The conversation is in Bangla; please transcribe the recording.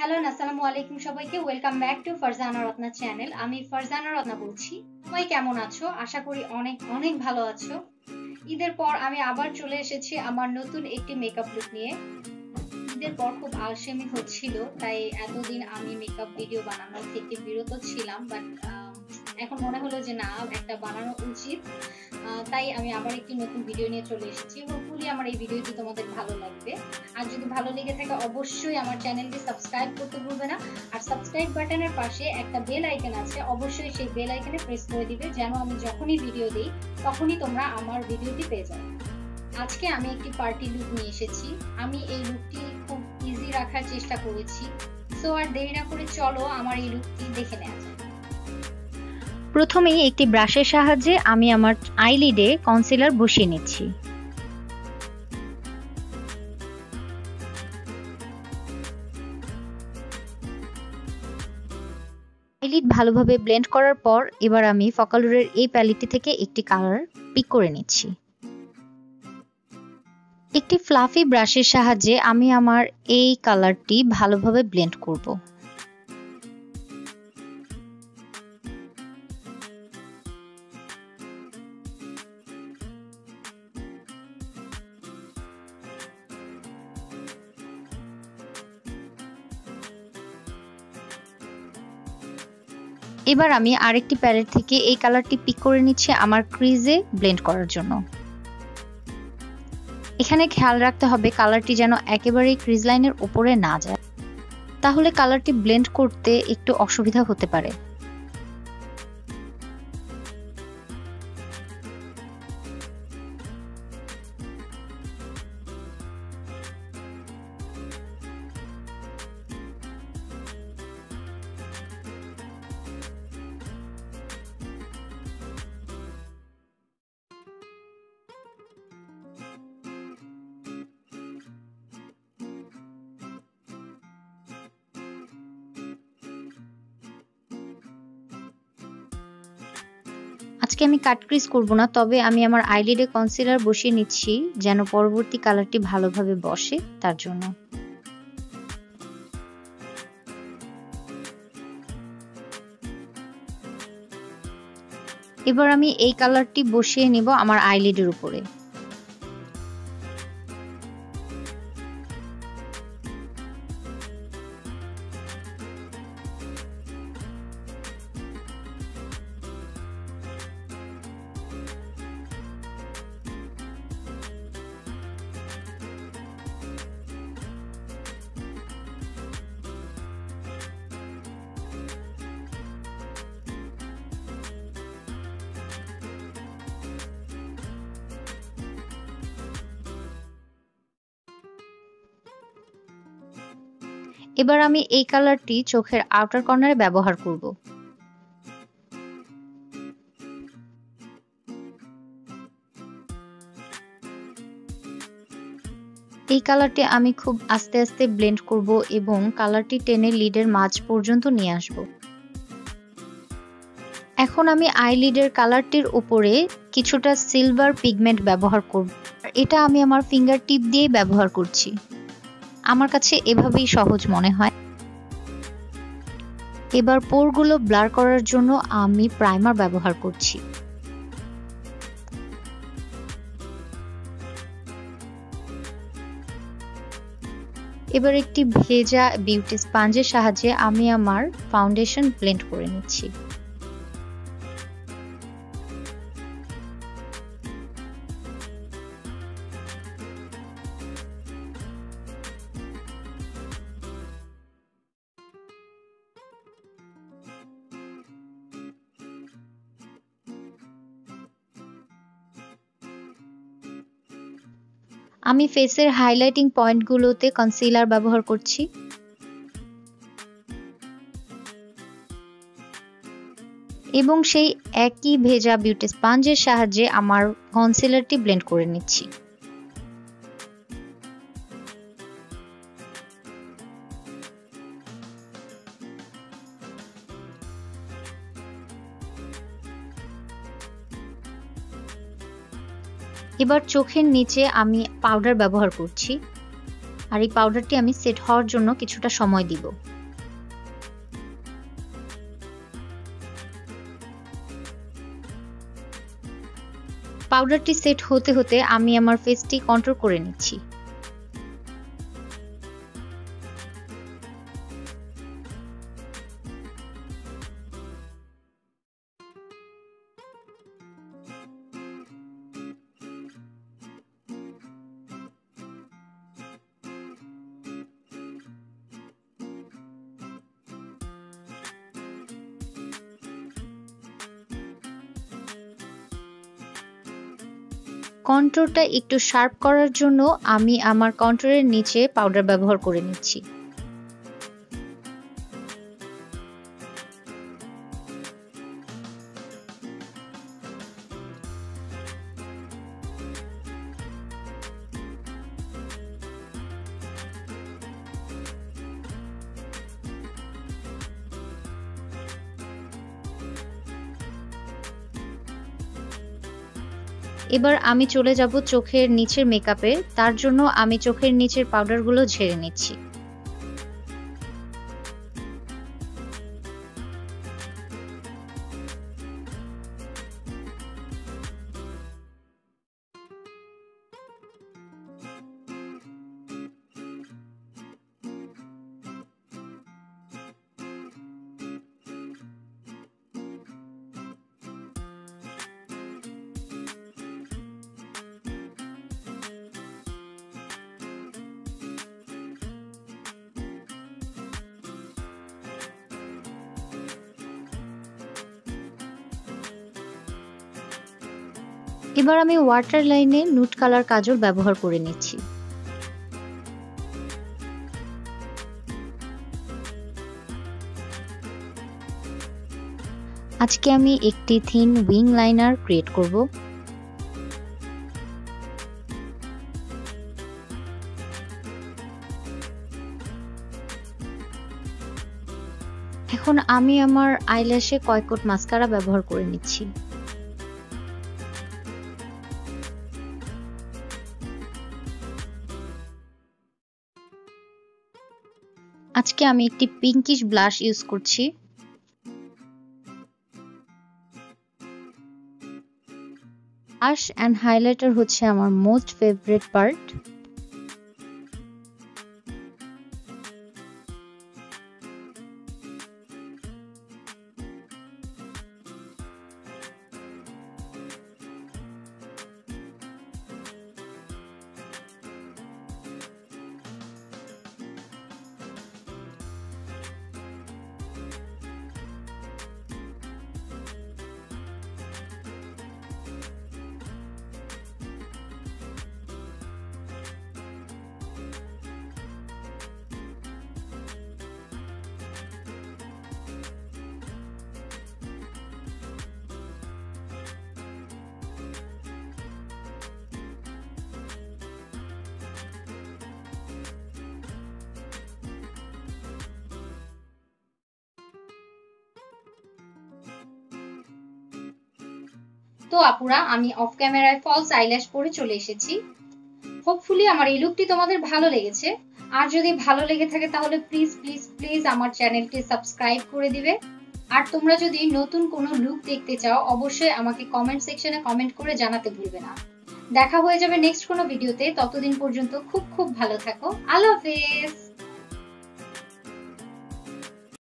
হ্যালো আসসালামু আলাইকুম সবাইকে welcome back to Farzana Ratna channel. আমি ফারজানা রত্না বলছি। সবাই কেমন আছো? আশা করি অনেক অনেক ভালো আছো। ঈদের পর আমি আবার চলে এসেছি আমার নতুন একটি মেকআপ লুক নিয়ে। ঈদের পর খুব আলসেমি হচ্ছিল, তাই এতদিন আমি মেকআপ ভিডিও বানানো থেকে বিরত ছিলাম, বাট এখন মনে হলো যে না, একটা বানানো উচিত। তাই আমি আবার একটি নতুন ভিডিও নিয়ে চলে এসেছি। হোপফুলি আমার এই ভিডিওটি তোমাদের ভালো লাগবে। আর যদি ভালো লেগে থাকে অবশ্যই আমার চ্যানেলটি সাবস্ক্রাইব করতে ভুলবে না। আর সাবস্ক্রাইব বাটনের পাশে একটা বেল আইকন আছে, অবশ্যই সেই বেল আইকনে প্রেস করে দিবে, যেন আমি যখনই ভিডিও দিই তখনই তোমরা আমার ভিডিওটি পেয়ে যাও। আজকে আমি একটি পার্টি লুক নিয়ে এসেছি। আমি এই লুকটি খুব ইজি রাখার চেষ্টা করেছি। সো আর দেরি না করে চলো আমার এই লুকটি দেখে নেওয়া যায়। প্রথমেই একটি ব্রাশের সাহায্যে আমি আমার আইলিডে কনসিলার বসিয়ে নিচ্ছি। আইলিড ভালোভাবে ব্লেন্ড করার পর এবার আমি ফোকালুরের এই প্যালেটটি থেকে একটি কালার পিক করে নিচ্ছি। একটি ফ্লাফি ব্রাশের সাহায্যে আমি আমার এই কালারটি ভালোভাবে ব্লেন্ড করব। এবার আমি আরেকটি প্যালেট থেকে এই কালারটি পিক করে নিচ্ছি আমার ক্রিজে ব্লেন্ড করার জন্য। এখানে খেয়াল রাখতে হবে কালারটি যেন একেবারেই ক্রিজ লাইনের উপরে না যায়, তাহলে কালারটি ব্লেন্ড করতে একটু অসুবিধা হতে পারে। আজকে আমি কাট ক্রিজ করব না, তবে আমি আমার আইলিডে কনসিলার বসিয়ে নিচ্ছি যেন পরবর্তী কালারটি ভালোভাবে বসে তার জন্য। এবার আমি এই কালারটি বসিয়ে নিব আমার আইলিডের উপরে। এবার আমি এই কালারটি চোখের আউটার কর্নারে ব্যবহার করব। এই কালারটি আমি খুব আস্তে আস্তে ব্লেন্ড করব এবং কালারটি টেনে লিডের মাঝ পর্যন্ত নিয়ে আসব। এখন আমি আইলিডের কালারটির উপরে কিছুটা সিলভার পিগমেন্ট ব্যবহার করব। এটা আমি আমার ফিঙ্গার টিপ দিয়ে ব্যবহার করছি। আমার কাছে এভাবেই সহজ মনে হয়। এবার পোরগুলো ব্লার করার জন্য আমি প্রাইমার ব্যবহার করছি। এবার একটি ভেজা বিউটি স্পঞ্জের সাহায্যে আমি আমার ফাউন্ডেশন ব্লেন্ড করে নিচ্ছি। আমি ফেসের হাইলাইটিং পয়েন্টগুলোতে কনসিলার ব্যবহার করছি। এবং সেই একই ভেজা বিউটি স্পঞ্জের সাহায্যে আমার কনসিলারটি ব্লেন্ড করে নিচ্ছি। এবার চোখের নিচে আমি পাউডার ব্যবহার করছি, আর এই পাউডারটি আমি সেট হওয়ার জন্য কিছুটা সময় দিব। পাউডারটি সেট হতে হতে আমি আমার ফেসটি কন্ট্রোল করে নিচ্ছি। কন্ট্রোরটা একটু শার্প করার জন্য আমি আমার কন্ট্রোরের নিচে পাউডার ব্যবহার করে নিচ্ছি। এবার আমি চলে যাব চোখের নিচের মেকআপে। তার জন্য আমি চোখের নিচের পাউডারগুলো ঝেড়ে নিচ্ছি। এবার আমি ওয়াটার লাইনে নুড কালার কাজল ব্যবহার করে নিচ্ছি। আজকে আমি একটি থিন উইং লাইনার ক্রিয়েট করব। এখন আমি আমার আইল্যাশে কয়েক কোট মাস্কারা ব্যবহার করে নিচ্ছি। আজকে আমি একটি পিঙ্কিশ ব্লাশ ইউজ করছি। ব্লাশ এন্ড হাইলাইটার হচ্ছে আমার মোস্ট ফেভারিট পার্ট। তো আপুরা, আমি অফ ক্যামেরায় ফলস আইল্যাশ পরে চলে এসেছি। হোপফুলি আমার এই লুকটি তোমাদের ভালো লেগেছে। আর যদি ভালো লেগে থাকে তাহলে প্লিজ প্লিজ প্লিজ আমার চ্যানেলটি সাবস্ক্রাইব করে দিবে। আর তোমরা যদি নতুন কোনো লুক দেখতে চাও অবশ্যই আমাকে কমেন্ট সেকশনে কমেন্ট করে জানাতে ভুলবে না। দেখা হয়ে যাবে নেক্সট কোনো ভিডিওতে। ততদিন পর্যন্ত খুব খুব ভালো থাকো। আল্লাহ হাফেজ।